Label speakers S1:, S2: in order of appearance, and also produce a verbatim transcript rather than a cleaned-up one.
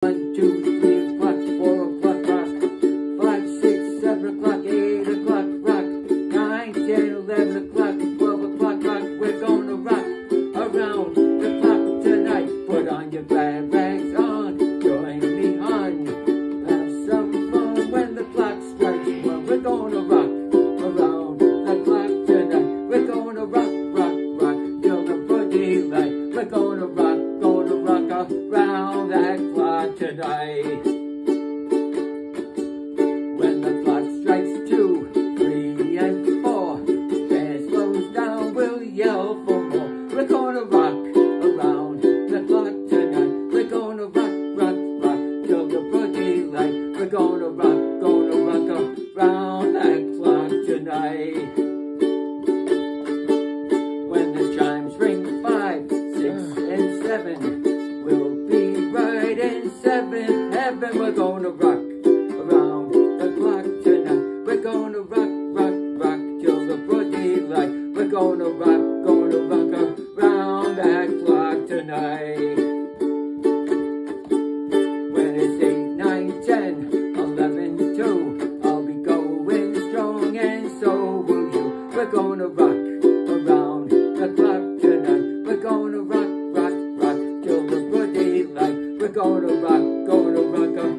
S1: One, two, three o'clock, four o'clock, rock. Five, six, seven o'clock, eight o'clock, rock. Nine, ten, eleven o'clock, twelve o'clock, rock. We're gonna rock around the clock tonight. Put on your glad rags on, join me on. Have some fun when the clock strikes one. We're gonna rock around the clock tonight. We're gonna rock, rock, rock till the broad daylight. We're gonna rock, gonna rock around that clock tonight. When the clock strikes two, three, and four, band slows down, we'll yell for more. We're gonna rock around the clock tonight. We're gonna rock, rock, rock till the broad daylight. We're gonna rock, gonna rock around that clock tonight. When the chimes ring five, six, and seven, we'll be right in seventh heaven. We're gonna rock around the clock tonight. We're gonna rock, rock, rock till the broad daylight. We're gonna rock, gonna rock around that clock tonight. When it's eight, nine, ten, eleven, two, I'll be going strong and so will you. We're gonna rock around the clock tonight. We're gonna rock, rock, rock till the broad daylight. We're gonna rock, gonna rock